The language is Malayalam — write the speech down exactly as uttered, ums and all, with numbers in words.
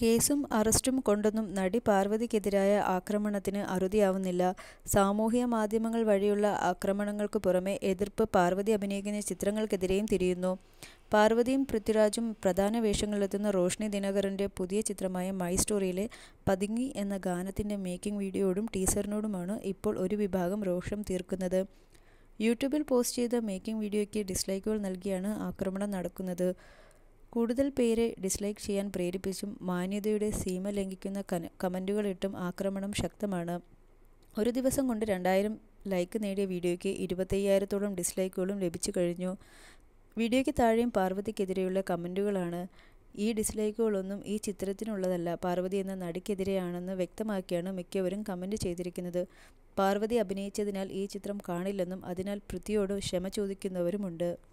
കേസും അറസ്റ്റും കൊണ്ടൊന്നും നടി പാർവതിക്കെതിരായ ആക്രമണത്തിന് അറുതിയാവുന്നില്ല. സാമൂഹ്യ മാധ്യമങ്ങൾ വഴിയുള്ള ആക്രമണങ്ങൾക്കു പുറമെ എതിർപ്പ് പാർവതി അഭിനയിക്കുന്ന ചിത്രങ്ങൾക്കെതിരെയും തിരിയുന്നു. പാർവതിയും പൃഥ്വിരാജും പ്രധാന വേഷങ്ങളിലെത്തുന്ന റോഷ്നി ദിനകറിന്റെ പുതിയ ചിത്രമായ മൈ സ്റ്റോറിയിലെ പതുങ്ങി എന്ന ഗാനത്തിന്റെ മേക്കിംഗ് വീഡിയോയോടും ടീസറിനോടുമാണ് ഇപ്പോൾ ഒരു വിഭാഗം രോഷം തീർക്കുന്നത്. യൂട്യൂബിൽ പോസ്റ്റ് ചെയ്ത മേക്കിംഗ് വീഡിയോയ്ക്ക് ഡിസ്ലൈക്കുകൾ നൽകിയാണ് ആക്രമണം നടക്കുന്നത്. കൂടുതൽ പേരെ ഡിസ്ലൈക്ക് ചെയ്യാൻ പ്രേരിപ്പിച്ചും മാന്യതയുടെ സീമ ലംഘിക്കുന്ന കമന്റുകളിട്ടും ആക്രമണം ശക്തമാണ്. ഒരു ദിവസം കൊണ്ട് രണ്ടായിരം ലൈക്ക് നേടിയ വീഡിയോയ്ക്ക് ഇരുപത്തയ്യായിരത്തോളം ഡിസ്ലൈക്കുകളും ലഭിച്ചു കഴിഞ്ഞു. വീഡിയോയ്ക്ക് താഴെയും പാർവതിക്കെതിരെയുള്ള കമന്റുകളാണ്. ഈ ഡിസ്ലൈക്കുകളൊന്നും ഈ ചിത്രത്തിനുള്ളതല്ല, പാർവതി എന്ന നടിക്കെതിരെയാണെന്ന് വ്യക്തമാക്കിയാണ് മിക്കവരും കമന്റ് ചെയ്തിരിക്കുന്നത്. പാർവതി അഭിനയിച്ചതിനാൽ ഈ ചിത്രം കാണില്ലെന്നും അതിനാൽ പൃഥ്വിയോട് ക്ഷമ ചോദിക്കുന്നവരുമുണ്ട്.